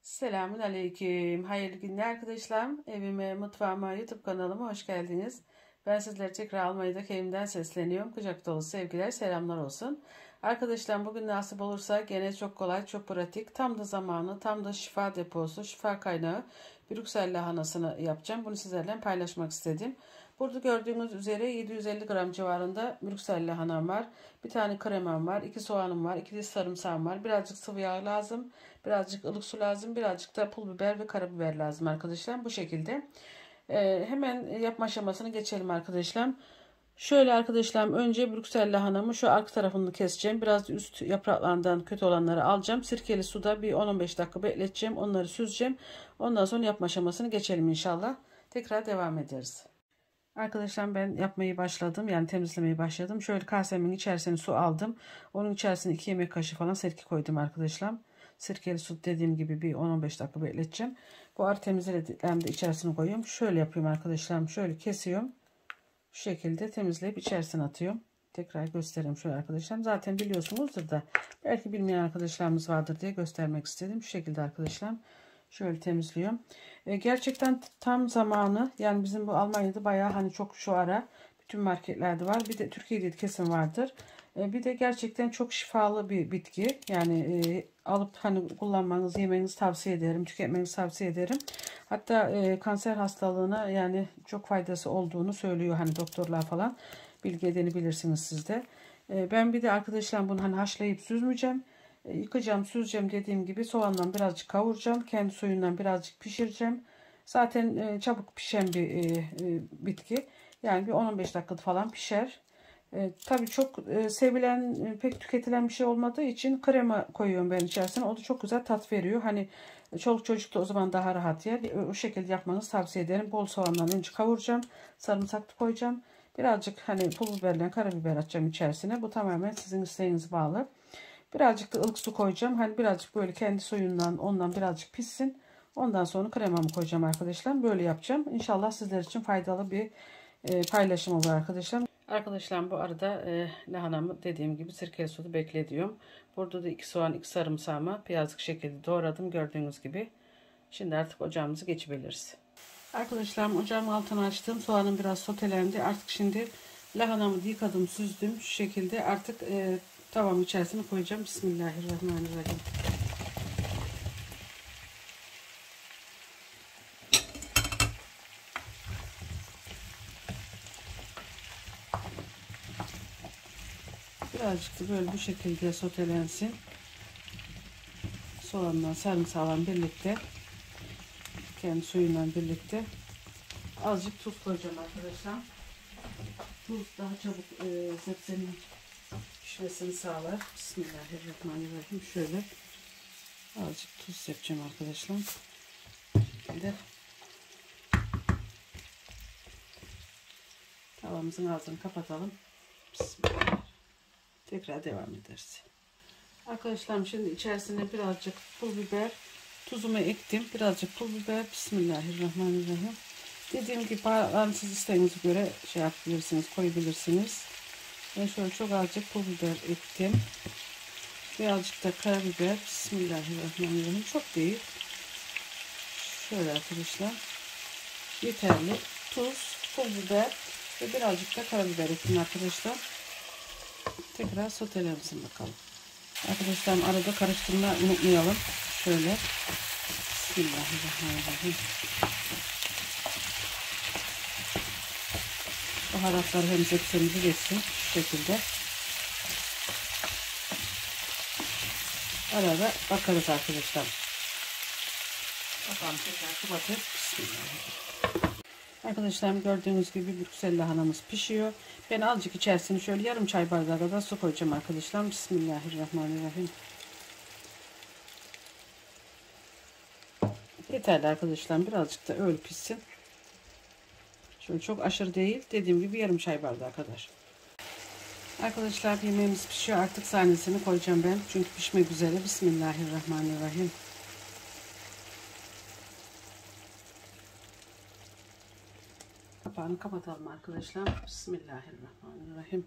Selamun aleyküm. Hayırlı günler arkadaşlar. Evime, mutfağıma, YouTube kanalıma hoş geldiniz. Ben sizleri tekrar Almanya'daki evimden sesleniyorum. Kucak dolusu sevgiler, selamlar olsun. Arkadaşlar bugün nasip olursa gene çok kolay, çok pratik. Tam da zamanı, tam da şifa deposu, şifa kaynağı Brüksel lahanasını yapacağım. Bunu sizlerle paylaşmak istedim. Burada gördüğünüz üzere 750 gram civarında Brüksel lahanam var. Bir tane kremam var, 2 soğanım var, 2 diş sarımsağım var. Birazcık sıvı yağ lazım. Birazcık ılık su lazım. Birazcık da pul biber ve karabiber lazım arkadaşlar. Bu şekilde. Hemen yapma aşamasını geçelim arkadaşlar. Şöyle arkadaşlar önce Brüksel lahanamı şu arka tarafını keseceğim. Biraz üst yapraklarından kötü olanları alacağım. Sirkeli suda bir 10-15 dakika bekleteceğim. Onları süzeceğim. Ondan sonra yapma aşamasını geçelim inşallah. Tekrar devam ederiz. Arkadaşlar ben yapmayı başladım. Yani temizlemeyi başladım. Şöyle kasemin içerisine su aldım. Onun içerisine 2 yemek kaşığı falan sirke koydum arkadaşlar. Sirkeli su dediğim gibi bir 10-15 dakika bekleteceğim. Bu arı temizlediklerimi de içerisine koyuyorum. Şöyle yapıyorum arkadaşlar. Şöyle kesiyorum. Şu şekilde temizleyip içerisine atıyorum. Tekrar göstereyim şöyle arkadaşlar. Zaten biliyorsunuzdur da belki bilmeyen arkadaşlarımız vardır diye göstermek istedim. Şu şekilde arkadaşlar. Şöyle temizliyorum. Gerçekten tam zamanı. Yani bizim bu Almanya'da bayağı hani çok şu ara bütün marketlerde var. Bir de Türkiye'de kesin vardır. Bir de gerçekten çok şifalı bir bitki. Yani alıp hani kullanmanızı, yemenizi tavsiye ederim. Tüketmenizi tavsiye ederim. Hatta kanser hastalığına yani çok faydası olduğunu söylüyor hani doktorlar falan. Bilgi edinebilirsiniz siz de. Ben bir de arkadaşlar bunu hani haşlayıp süzmeyeceğim. Yıkayacağım, süzeceğim dediğim gibi soğandan birazcık kavuracağım. Kendi suyundan birazcık pişireceğim. Zaten çabuk pişen bir bitki. Yani bir 10-15 dakikada falan pişer. Tabii çok sevilen, pek tüketilen bir şey olmadığı için krema koyuyorum ben içerisine. O da çok güzel tat veriyor. Hani çoluk çocuk da o zaman daha rahat yer. O şekilde yapmanızı tavsiye ederim. Bol soğandan önce kavuracağım. Sarımsak koyacağım. Birazcık hani pul biberle karabiber atacağım içerisine. Bu tamamen sizin isteğinize bağlı. Birazcık da ılık su koyacağım. Hani birazcık böyle kendi suyundan ondan birazcık pişsin. Ondan sonra kremamı koyacağım arkadaşlar. Böyle yapacağım. İnşallah sizler için faydalı bir paylaşım olur arkadaşlar. Arkadaşlar bu arada lahanamı dediğim gibi sirkeli suda bekletiyorum. Burada da 2 soğan 2 sarımsağımı birazcık şekilde doğradım gördüğünüz gibi. Şimdi artık ocağımızı geçebiliriz. Arkadaşlar ocağımın altını açtım. Soğanım biraz sotelendi. Artık şimdi lahanamı yıkadım süzdüm. Şu şekilde artık tavamın içerisine koyacağım. Bismillahirrahmanirrahim. Birazcık da böyle bu şekilde sotelensin. Soğanla sarımsağla birlikte kendi suyuyla birlikte azıcık tuz koyacağım arkadaşlar. Tuz daha çabuk sebzenin pişmesini sağlar. Bismillahirrahmanirrahim. Şöyle azıcık tuz yapacağım arkadaşlar. Şimdi tavamızın ağzını kapatalım. Bismillah. Tekrar devam ederiz. Arkadaşlar şimdi içerisine birazcık pul biber, tuzumu ektim. Birazcık pul biber. Bismillahirrahmanirrahim. Dediğim gibi siz isteğinize göre şey yapabilirsiniz, koyabilirsiniz. Ben şöyle çok azıcık pul biber ektim. Birazcık da karabiber. Bismillahirrahmanirrahim. Çok değil. Şöyle arkadaşlar. Yeterli. Tuz, pul biber ve birazcık da karabiber ektim arkadaşlar. Tekrar sotelemsin bakalım. Arkadaşlar arada karıştırmayı unutmayalım. Şöyle. Bismillahirrahmanirrahim. Baharatları hem sebzemizi geçsin. Şu şekilde. Arada bakarız arkadaşlar. Bakalım tekrar kapatıp bismillahirrahmanirrahim. Arkadaşlar gördüğünüz gibi Brüksel lahanamız pişiyor. Ben azıcık içerisine şöyle yarım çay bardağı kadar su koyacağım arkadaşlar. Bismillahirrahmanirrahim. Yeterli arkadaşlar. Birazcık da öyle pişsin. Şöyle çok aşırı değil. Dediğim gibi yarım çay bardağı kadar. Arkadaşlar yemeğimiz pişiyor. Artık sahnesini koyacağım ben. Çünkü pişmek üzere. Bismillahirrahmanirrahim. Kapağını kapatalım arkadaşlar. Bismillahirrahmanirrahim.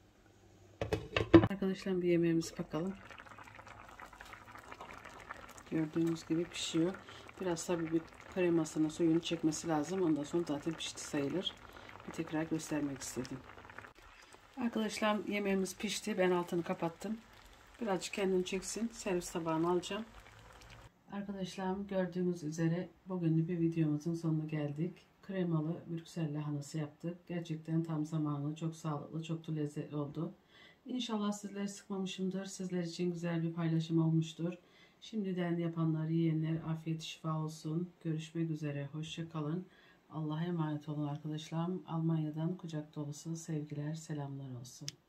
Arkadaşlar bir yemeğimize bakalım. Gördüğünüz gibi pişiyor. Biraz tabii bir kremasını, suyunu çekmesi lazım. Ondan sonra zaten pişti sayılır. Bir tekrar göstermek istedim. Arkadaşlar yemeğimiz pişti. Ben altını kapattım. Birazcık kendini çeksin. Servis tabağına alacağım. Arkadaşlar gördüğünüz üzere bugünlük bir videomuzun sonuna geldik. Kremalı Brüksel lahanası yaptık. Gerçekten tam zamanlı, çok sağlıklı, çok da lezzetli oldu. İnşallah sizleri sıkmamışımdır. Sizler için güzel bir paylaşım olmuştur. Şimdiden yapanlar, yiyenler afiyet şifa olsun. Görüşmek üzere. Hoşça kalın. Allah'a emanet olun arkadaşlarım. Almanya'dan kucak dolusu sevgiler, selamlar olsun.